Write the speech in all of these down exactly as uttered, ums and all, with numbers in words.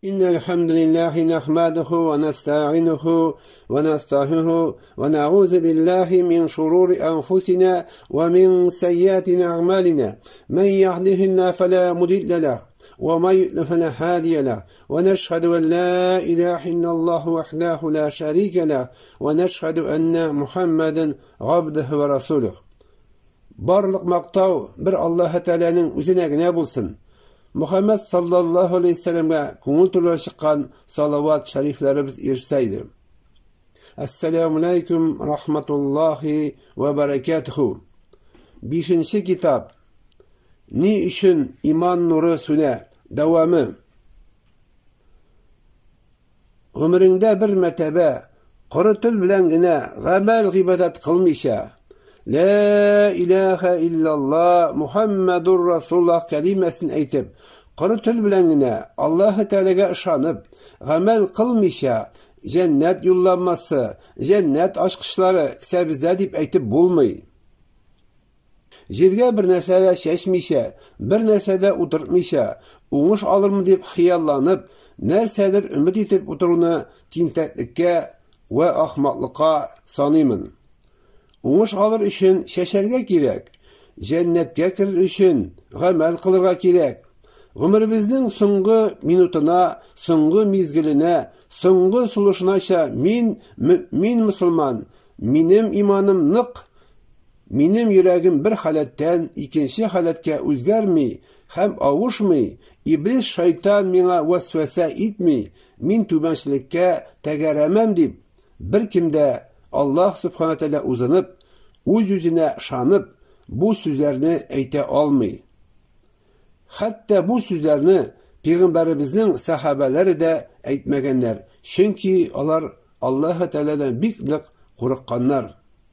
إن الحمد لله نحمده ونستعينه ونستغفره ونعوذ بالله من شرور أنفسنا ومن سيئات أعمالنا من يهده الله فلا مضل له ومن يضلل فلا هادي له ونشهد أن لا إله إلا الله وحده لا شريك له ونشهد أن محمدا عبده ورسوله. Barlık maqtav bir Allah Teala'nın üzerine gine bulsun. Muhammed sallallahu aleyhi ve sellem'e көңіл türlü çıkan salavat şeriflerimiz irseydi. Esselamu aleyküm rahmetullahi ve berekatuhu. Beşinci kitap. Ni için iman nuru süne devamı. Ömründe bir mertebe quru til bilen gine gamel gıbadet kılmışa. La ilahe illallah Muhammedur Resulullah kelimesini eytip, quru til bilen gine Allah Teala'ga ışanıp, gamel kılmışa, cennet yollanması, cennet aşkışları kısa bizde deyip eytip bulmayı. Jirge bir nesede şeşmişe, bir nesede uturtmışa, uğuş alır mı deyip hiyallanıp, nersedir ümit etip uturunu tintetlikke ve ahmaklıka sanıyımın. Uğuş alır için şeşerge gerek, cennetge kirir için gamel kılırga gerek. Ömrümüzün soңғы minutuna, soңғы mizgiline, soңғы suluşunaşa min mümin Müslüman, minim imanım nık, minim yüreğim bir haletten ikinci haletke özgermi, hem avuşmi, iblis şeytan mina vesvese etmi, min tübençilikke tegeremem deyip, bir kimde Allah subhanahu teala uzanıp, öz yüzüne şanıp, bu sözlerini eyte almay. Hatta bu sözlerini Peygamberimizin sahabeleri de eytmegenler. Çünkü onlar Allah Teala'dan biklik korkkanlar.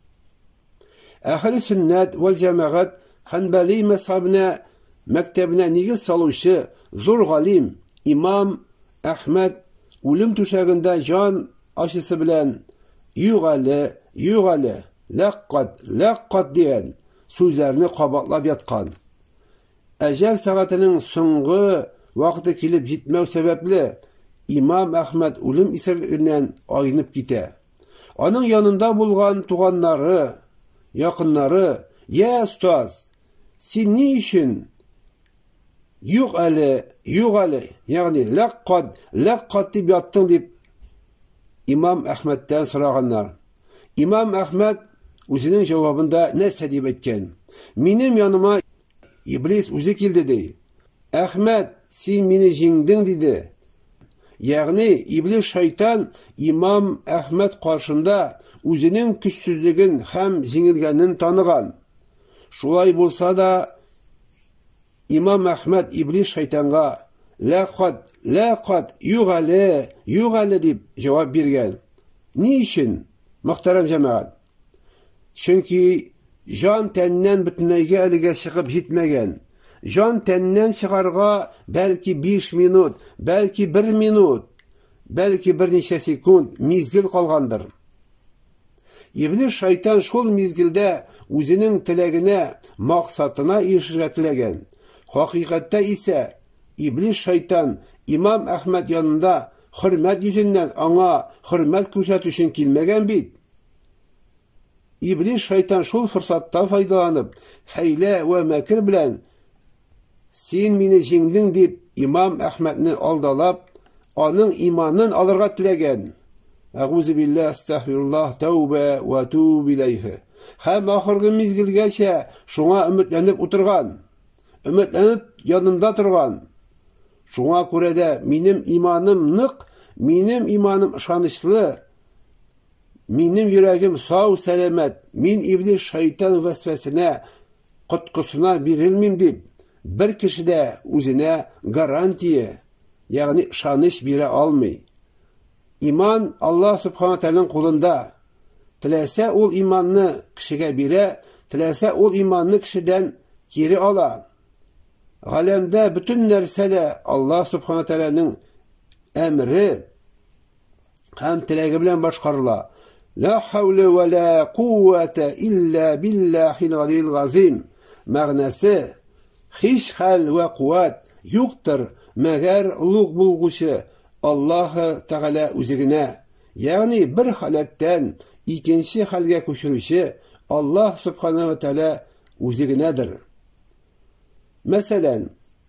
Ahli sünnet vel cemaat Hanbali mezhebine mektebine nigiz saluşu zor galim İmam Ahmed ölüm tuşağında can aşısı bilen yuğalı yuğalı laqqat laqqat diyen sözlerini qabatlab yatkan. Ecel saatinin soңғы vakti kilip jitmev sebepli İmam Ahmed ölüm isirliğinden ayınıp gite. Onun yanında bulgan tuğanları, yakınları, ya ustaz, sen ne için yok ali, yok ali, yani laqqat, laqqat deyip yattın deyip İmam Ahmed'den sorağanlar. İmam Ahmed özünün cevabında nerse deyip etken. Benim yanıma İblis özü kildi dey. Ahmed sen meni jingdin dedi. Yani İblis şeytan İmam Ahmed karşında özünün güçsüzlüğün hem jingilgenin tanıgan. Şulay bolsa da İmam Ahmed İblis şeytanga laqad laqad yuğali yuğali deyip cevap bergen. Niçin? Muhterem cemaat. Çünkü can tenden bütünlüğe elige çıkıp gitmegen. Can tenden çıkarga belki beş minut, belki bir minut, belki bir neçe sekund mizgil kalgandır. İblis şeytan şol mizgilde özünün tilegine, maksatına erişirge tilegen. Hakikatte ise İblis şeytan İmam Ahmed yanında hürmet yüzünden ona hürmet körsatü için kilmegen bit. İblis şeytan şol fırsattan faydalanıp heyle ve mekir bilen sen meni jingdin deyip İmam Ahmed'ni aldalap onun imanın alırga tilegen. Euzu billah, estağfirullah, tövbe ve tub ileyhi. Hem ahırgı mizgilgeçe şuna ümitlenip oturgan, ümitlenip yanında turgan. Şuna göre de benim imanım nık, benim imanım şanışlı, benim yüreğim sağ selamet, min iblis şeytan vesvesine, kutkusuna birilmim deyip, bir kişi de özüne garantiye, yani şanış bire almay. İman Allah subhanahu teala'nın kolunda. Tilese ol imanını kişiye bire, tilese ol imanını kişiden geri ala. Alemde bütün nersede Allah subhanahu teala'nın emri hem tilegi bilen başkarıla. La havle ve la kuvvete illa billahil aliyil gazim. Mağnası hiç hal ve kuvvet yoktur meğer ulug bulguçu Alloh Taala o'zigina, ya'ni bir holatdan ikkinchi holga ko'chirishi Alloh subhanahu va taolo o'ziginadir. Masalan,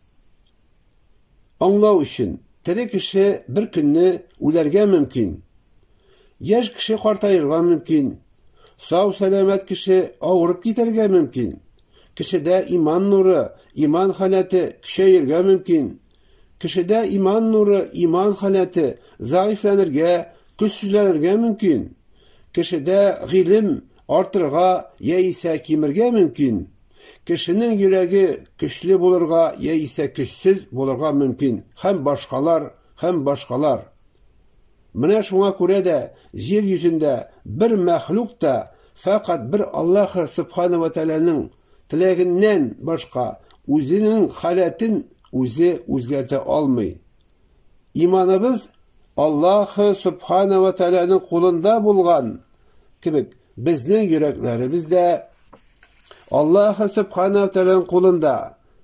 anglav uchun tirik kishi bir kunni o'larga mumkin. Yosh kishi qartayirga mumkin. Sog' salomat kishi og'rib ketarga mumkin. Kishida iymon nuri, iymon holati kuchayirga mumkin. Kishida iymon nuri, iymon holati zaiflanirga, kuchsizlanirga mumkin. Kishida ilm ortirga, yaisa kemirga mumkin. Kishining yuragi kuchli bo'lirga, yaisa kuchsiz bo'lirga mumkin. Ham boshqalar, ham boshqalar. Mana shunga ko'ra da yer yuzida bir mahluqda faqat bir Alloh subhanahu va taolaning tilagidan boshqa o'zining holatin o'zi o'zgartira olmaydi. Iymonimiz Alloh subhanahu va taolaning qo'lida bo'lgan kibik bizning yuraklarimizda Alloh subhanahu va taolaning qo'lida.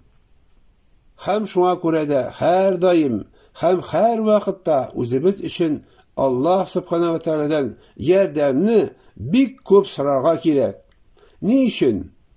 Ham shunga ko'ra da har doim, ham har vaqtda o'zimiz uchun Alloh subhanahu va taoladan yordamni bek ko'p so'rashga kerak. Ne uchun?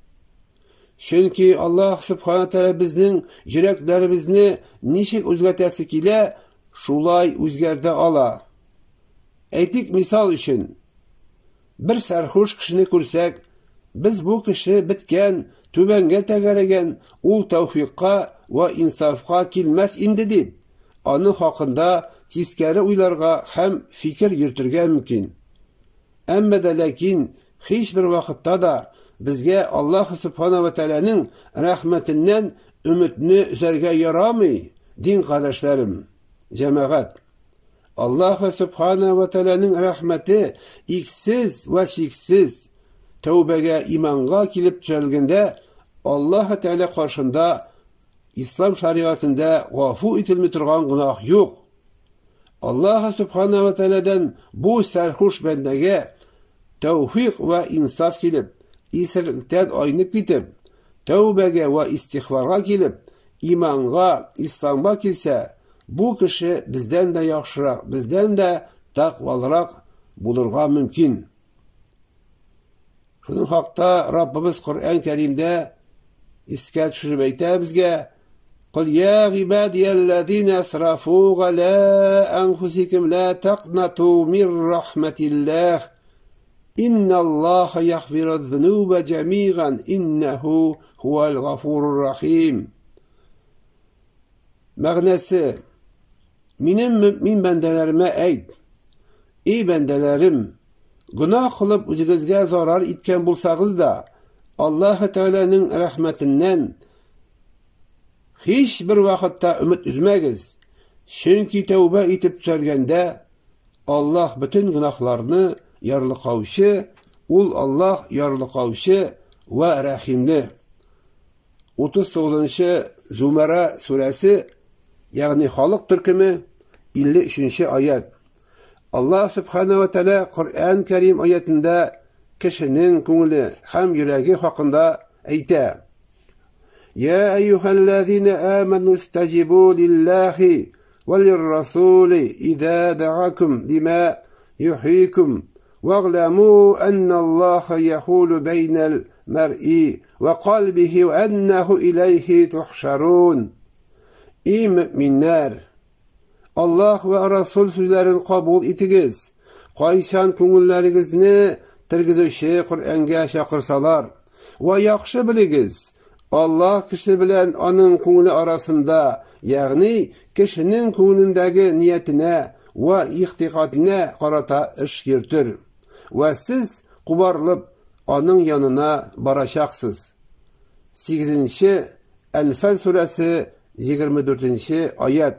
Chunki Alloh subhanahu va taolo bizning yuraklarimizni nishik o'zgartasi kela, shulay o'zgarta ola. Aytik misol uchun, bir sarxush kishini ko'rsak, biz bu kishi bitgan, tubanga tagaragan, ul tavfiqqa va insofga kelmas indi deb, oni haqida teskari o'ylarga ham fikr yuritirga mumkin. Ammo da lakin hech bir vaqtda da bizga Alloh subhanahu va taolaning rahmatidan umidni uzarga yaramay, din qarashlarim, jamoat. Alloh subhanahu va taolaning rahmati iksiz va cheksiz. Tavbaga, iymonga kelib tuzalganda Alloh taolo qarshında islom shariatida g'afu etilmay turgan gunoh yo'q. Alloh subhanahu va taoladan bu sarxush bandaga tavfiq va insof kelib, isirlikdan oynib ketib, tavbaga va istig'forga kelib, iymonga, islomga kelsa, bu kishi bizdan da yaxshiroq, bizdan da taqvoliroq bo'lirga mumkin. Shuning haqda Rabbimiz Qur'on Karimda iskat tushirib aytadi bizga: "Qul ya ibadiyallazina asrafu ala anfusikum la taqnatu min rahmatillah. Innalloha yaghfiru-zunuba jami'an innahu huval g'afurur rahim." Ma'nasi: Mening mu'min bandalarime ayt: "Ey bandalarim, gunoh qilib o'zingizga zarar etgan bo'lsangiz-da, Alloh taolaning rahmatidan hech bir vaqtda umid uzmagiz. Chunki tavba etib tuzalganda Alloh butun gunohlarni yarliqovchi, ul Alloh yarliqovchi va rahimli." o'ttiz to'qqizinchi Zumara surasi, ya'ni Xoliq turkumi ellik uchinchi oyat. Alloh subhanahu va taolo Qur'on Karim oyatida kishining ko'ngli ham yuragi haqida aytadi: "Ya ayyuhallazina amanu istajibu lillahi va lirrasuli idza da'akum lima yuhyikum wa'lamu anna Alloha yahulu baynal mar'i va qalbihi va annahu ilayhi tuhsharun." Ey mu'minlar, Alloh va Rasul so'zlarini qabul etingiz. Qaysan ko'ngillaringizni tirgizuvchi Qur'onga chaqirsalar va yaxshi biligiz, Alloh kishi bilan uning ko'ngli orasida, ya'ni kishining ko'nglidagi niyatini va ihtiqodini qarata ish yuritir va siz qubarlib uning yonina borashaksiz. sakkizinchi Anfal surasi yigirma to'rtinchi oyat.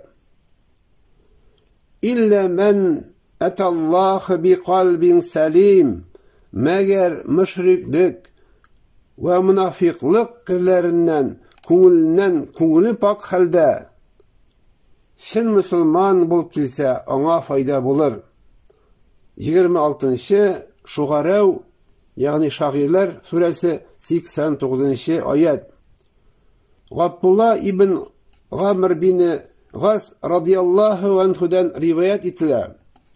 İlla men atalloh bi qalbin salim, magar mushriklik va munofiqlik qilaridan ko'ngildan ko'ngli pok holda shin musulmon bo'lib kelsa, ona foyda bo'lur. yigirma oltinchi Shug'arav, ya'ni Shag'irlar surasi sakson to'qqizinchi oyat. Abdullah ibn G'amr bin Gaz radıyallahu anhudan rivayet etiler.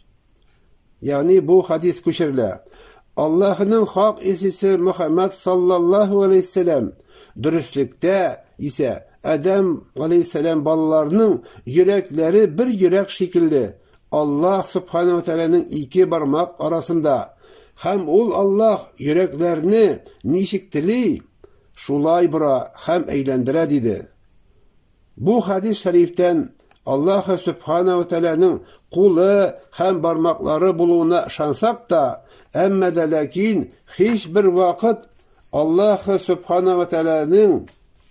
Yani bu hadis köşerler. Allah'ın hak elçisi Muhammed sallallahu aleyhi ve sellem dürüstlükte ise Adem aleyhisselam balalarının yürekleri bir yürek şekilde Allah subhanahu ve teala'nın iki parmak arasında hem ol Allah yüreklerini nişiktili şulay bura hem eğlendire dedi. Bu hadis şeriften Allah subhanahu ve teala'nın kulu hem parmakları buluğuna şansak da emme de lakin hiçbir vakit Allah subhanahu ve teala'nın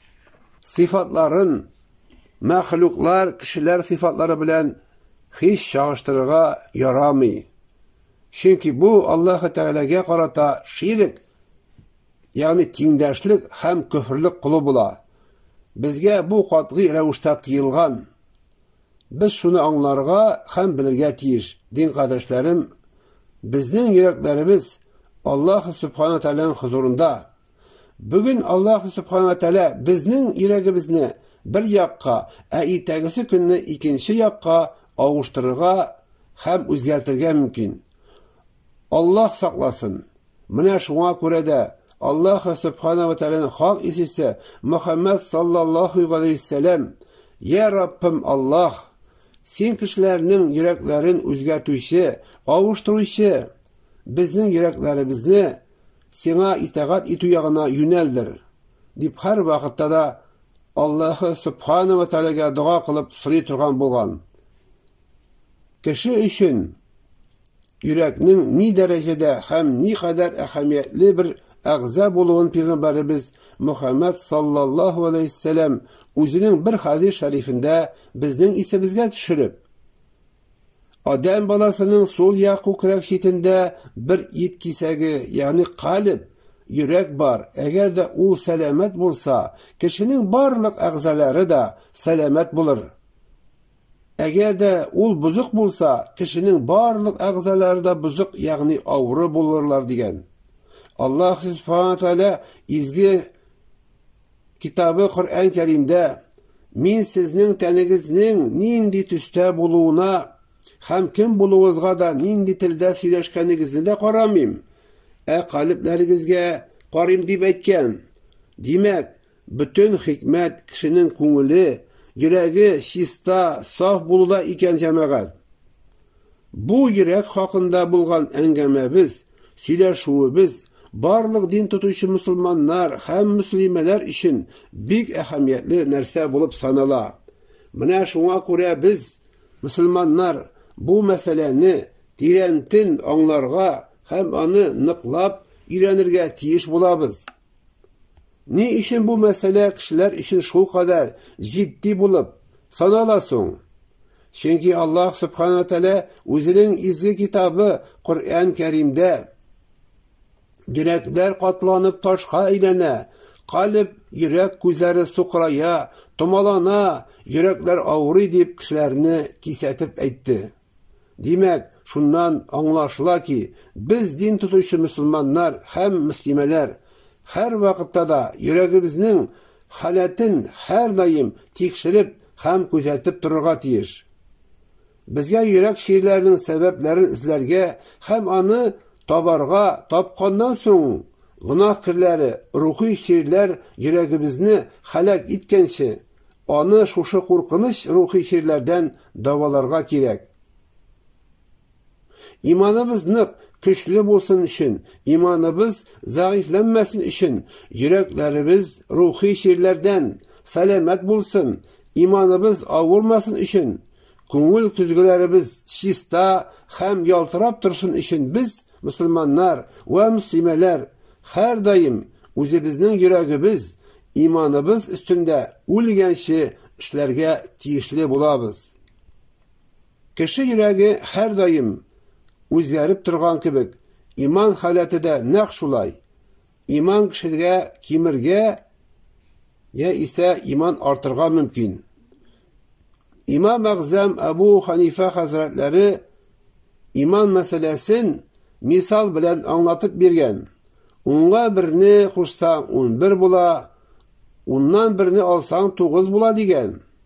sıfatların mahluklar, kişiler sıfatları bilen hiç çağıştırığa yaramıyor. Çünkü bu Allah Teala'ya karata şirik, yani tindəşlik hem küfürlük kulu bula. Bizge bu katgı revuşta kıyılgan. Biz şunu anlarga hem bilirge tiyiş. Din kardeşlerim, bizning yüreklerimiz Allah Subhanahu Teala'nın huzurunda. Bugün Allah Subhanahu Teala bizning yüreğimizni bir yakka, ertesi günni ikinci yakka avuştırırga hem özgertirge mümkün. Allah saklasın. Mine şuna göre de Allah Subhanahu Teala'nın hak elçisi Muhammed sallallahu aleyhi ve sellem Ya Rabbim Allah, sen kişilerinin yüreklerin özgertüşü, avuşturuşu, bizning yüreklerimizni sana itaat etü yağına yöneldir. Dip her vakitte da Allah Subhanahu ve Teala'ga dua kılıp sırı turgan bolgan. Kişi için yüreknin ni derecede hem ni kadar ehemmiyetli bir ağza buluğun Peygamberimiz Muhammed sallallahu aleyhi ve sellem özünün bir hadis şerifinde bizden isimizge düşürüp Adem balasının sol yaku kürek şitinde bir it kisegi yani kalip, yürek var. Eğer de o selamet bulsa, kişinin barlık ağzaları da selamet bulur. Eğer de o buzuk bulsa, kişinin barlık ağzaları da buzuk yani avru bulurlar diyen. Allah subhanahu teala izgi kitabı Kur'an-ı Kerim'de min sizning tenigizning nindi tüste buluğuna hem kim buluğuzga da nindi tilde söyleşkenigizni de qaramim. E qaliblaringizge qarim deb aytgan. Demek bütün hikmet kişinin ko'ngli, yuragi shista, saf buluda ekan jamaat. Bu yurek haqında bo'lgan angamamiz, söyleşuvimiz barliq din tutuvchi musulmonlar ham muslimalar uchun bek ahamiyatli narsa bo'lib sanala. Mana shunga ko'ra biz musulmonlar bu masalani terentin anglarga ham onu niqlab öğrenirge tiyish bo'lamiz. Ne için bu mesele kişiler için şu kadar ciddi bulup sanalasın? Çünkü Allah subhanahu wa ta'ala özünün izgi kitabı Kur'an-ı Kerim'de yürekler katlanıp taşka eylene, kalip yürek gözleri sukraya, tumalana, yürekler ağrı deyip kişilerini kisetip etti. Demek şundan anlaşıla ki biz din tutuşu Müslümanlar hem Müslümeler her vakitte da yüreğimizin halatin her daim tekşirip hem gözetip dururga tiyiş. Bizge yürek şiirlerinin sebeplerini izlerge hem anı tabarga tapkandan soň günah kirleri, ruhi şiirler yüreğimizni halak etkenşi, anı şuşu korkunç ruhi şiirlerden davalarga gerek. İmanımız nık, güçlü bolsun için, imanımız zayıflanmasın için, yüreklerimiz ruhi şiirlerden selamet bulsun, imanımız avurmasın için, köngül küzgülerimiz şista hem yaltırap dursun için biz, Müslümanlar ve Müslümeler her daim özümüzün yüreğimiz, imanımız üstünde ulgenşi işlerge tiyişli bulabız. Kişi yüreği her daim özgerip turgan kibik, iman halati da naq şulay. İman kişiga kemirge ya ise iman artırga mümkün. İmam Azam Ebu Hanife Hazretleri iman meselesin misal bilen anlatıp bergen. Onga birini kuşsan on bir bula, ondan birini alsan to'qqiz bula degen.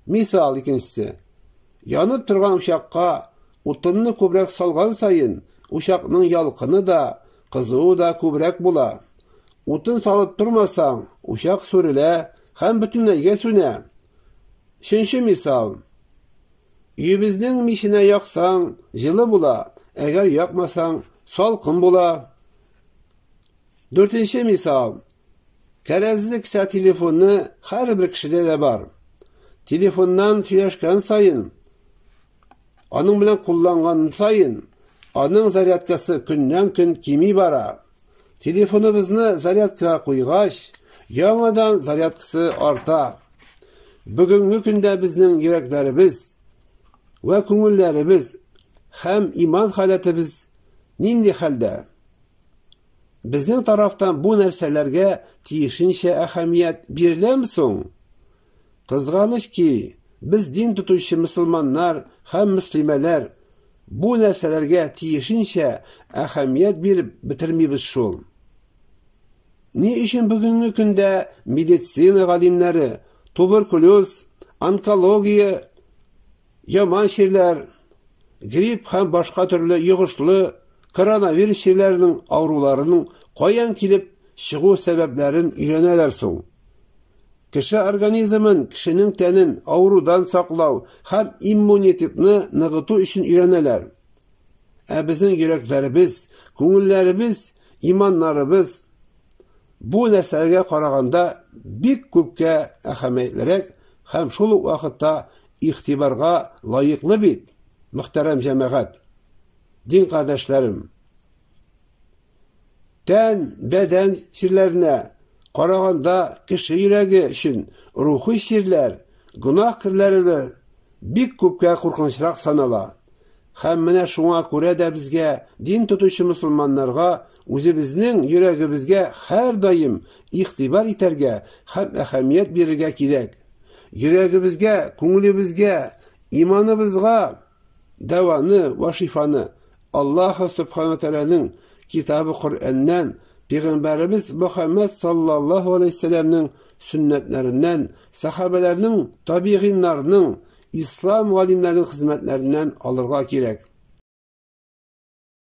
Misal ikincisi, yanıp turgan uşakka utunni ko'proq salgan sayın, uşakның yalqını da, kızığı da ko'proq bula. Utun salıp turmasan, uşak sürüle, hem bütünleyge süne. Üçüncü misal, uyibizning mishine yoqsang, jili bula, eğer yoqmasang, salqın bula. Dördüncü misal, kerezli kısa telefonu her bir kişide de var. Telefondan söyleşken sayın, onun bilen kullangan sayın, onun zaryadkası günden gün kimi bara. Telefonumuzni zaryadka koygaç, yanadan zaryadkası arta. Bugünkü günde bizning yüreklerimiz ve köngüllerimiz hem iman halatimiz nindi halde. Bizning taraftan bu narsalarga tiyishincha ahamiyat berilamso'ng? Kızganış ki, biz din tutuşu Müslümanlar hem Müslümeler bu narsalarga tiyishincha ahamiyat berib bitirmeybiz şol. Ne için bugünkü günde meditsina galimleri, tuberkuloz, onkologiya, yaman şeyler, grip hem başka türlü yığışlı, koronavirüs şeylerinin avrularının koyan kilip çıgı sebeplerin öğreneler soň. Kişi organizmin, kişinin tenin avrudan saklav hem immunitetini nıgıtı için öğreneler. E bizim yüreklerimiz, köngüllerimiz, imanlarımız bu neslerge karaganda bik köpke ahamiyetlerek hem şol vakıtta ihtibarga layıklı bit. Muhterem cemaat, din kardeşlerim, ten, beden şirlerine karaganda kişi yüreği için ruhu şirler, günah kirlerini bik köpke korkunçrak sanala. Hem mene şuna göre de bizge din tutuşu Müslümanlarga o'zimizning yuragimizga her daim ihtibar eterge hem ahamiyat berige kerak. Yuragimizga, ko'nglimizga, imonimizga davoni va shifoni Alloh subhanahu va taolaning kitobi Qur'ondan, Peygamberimiz Muhammed sallallahu aleyhi ve sellem'nin sünnetlerinden, sahabelerinin, tabiinlarının, İslam alimlerinin hizmetlerinden alırga kerak.